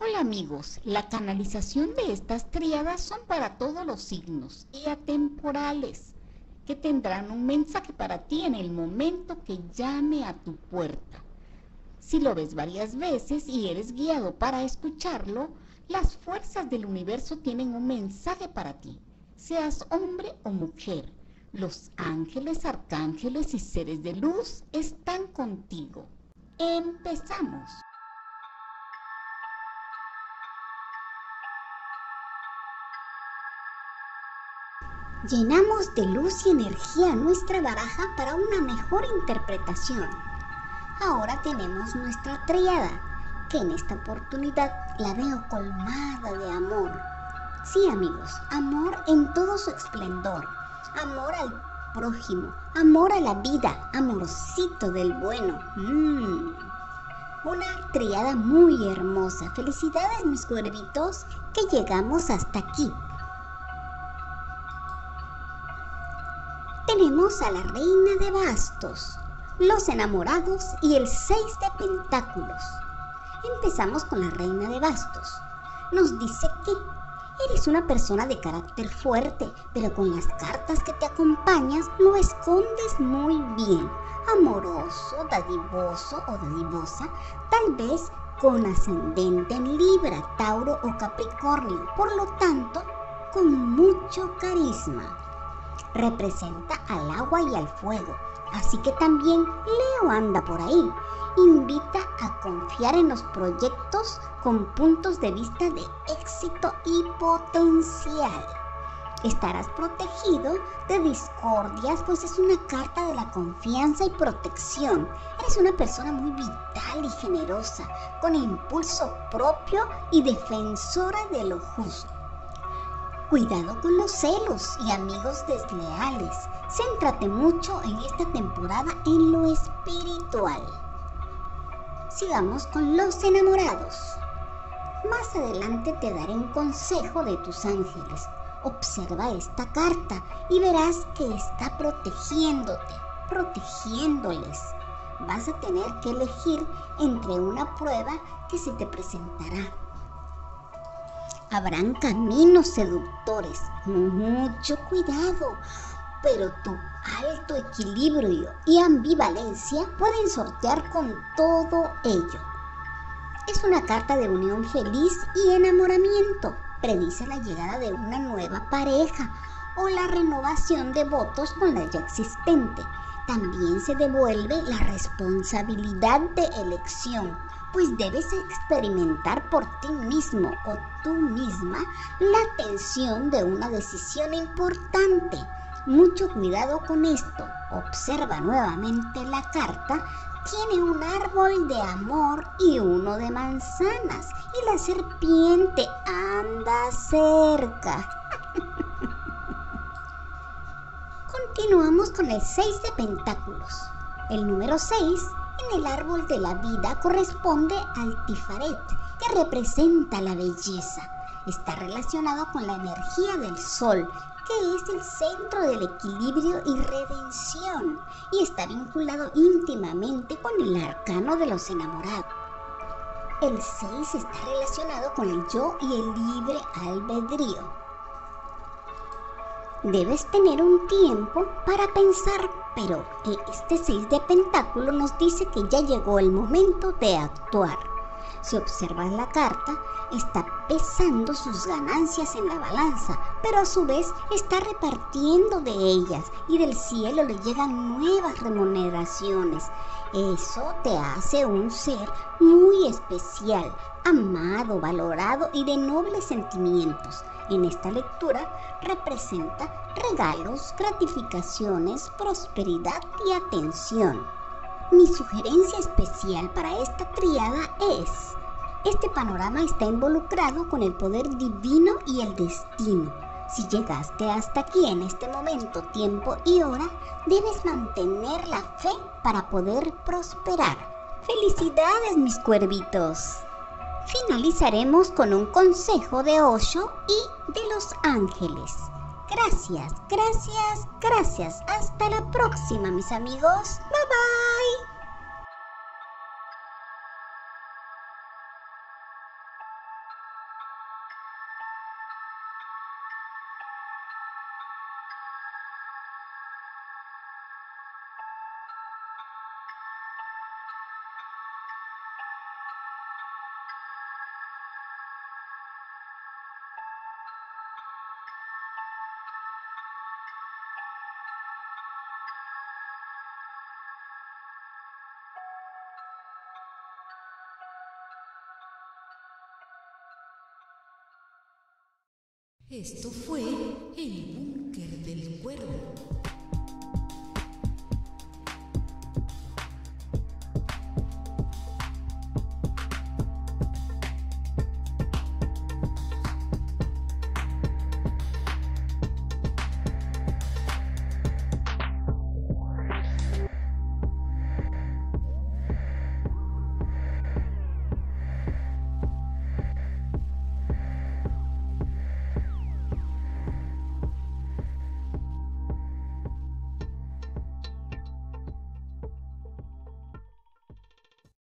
Hola amigos, la canalización de estas tríadas son para todos los signos y atemporales, que tendrán un mensaje para ti en el momento que llame a tu puerta. Si lo ves varias veces y eres guiado para escucharlo, las fuerzas del universo tienen un mensaje para ti, seas hombre o mujer. Los ángeles, arcángeles y seres de luz están contigo. Empezamos. Llenamos de luz y energía nuestra baraja para una mejor interpretación. Ahora tenemos nuestra tríada, que en esta oportunidad la veo colmada de amor. Sí, amigos, amor en todo su esplendor. Amor al prójimo, amor a la vida, amorcito del bueno. Una tríada muy hermosa. Felicidades, mis cuervitos, que llegamos hasta aquí. Tenemos a la reina de bastos, los enamorados y el 6 de pentáculos. Empezamos con la reina de bastos. Nos dice que eres una persona de carácter fuerte, pero con las cartas que te acompañas lo escondes muy bien. Amoroso, dadivoso o dadivosa, tal vez con ascendente en Libra, Tauro o Capricornio. Por lo tanto, con mucho carisma. Representa al agua y al fuego, así que también Leo anda por ahí. Invita a confiar en los proyectos con puntos de vista de éxito y potencial. Estarás protegido de discordias, pues es una carta de la confianza y protección. Eres una persona muy vital y generosa, con impulso propio y defensora de lo justo. Cuidado con los celos y amigos desleales. Céntrate mucho en esta temporada en lo espiritual. Sigamos con los enamorados. Más adelante te daré un consejo de tus ángeles. Observa esta carta y verás que está protegiéndote, protegiéndoles. Vas a tener que elegir entre una prueba que se te presentará. Habrán caminos seductores, mucho cuidado, pero tu alto equilibrio y ambivalencia pueden sortear con todo ello. Es una carta de unión feliz y enamoramiento. Predice la llegada de una nueva pareja o la renovación de votos con la ya existente. También se devuelve la responsabilidad de elección, pues debes experimentar por ti mismo o tú misma la tensión de una decisión importante. Mucho cuidado con esto. Observa nuevamente la carta. Tiene un árbol de amor y uno de manzanas, y la serpiente anda cerca. Continuamos con el 6 de pentáculos. El número 6 en el árbol de la vida corresponde al Tifaret, que representa la belleza. Está relacionado con la energía del sol, que es el centro del equilibrio y redención, y está vinculado íntimamente con el arcano de los enamorados. El 6 está relacionado con el yo y el libre albedrío. Debes tener un tiempo para pensar, pero este 6 de pentáculos nos dice que ya llegó el momento de actuar. Si observas la carta, está pesando sus ganancias en la balanza, pero a su vez está repartiendo de ellas y del cielo le llegan nuevas remuneraciones. Eso te hace un ser muy especial, amado, valorado y de nobles sentimientos. En esta lectura representa regalos, gratificaciones, prosperidad y atención. Mi sugerencia especial para esta tríada es: este panorama está involucrado con el poder divino y el destino. Si llegaste hasta aquí en este momento, tiempo y hora, debes mantener la fe para poder prosperar. ¡Felicidades, mis cuervitos! Finalizaremos con un consejo de Osho y de los ángeles. Gracias, gracias, gracias. Hasta la próxima, mis amigos. Bye bye. Esto fue el búnker del cuervo.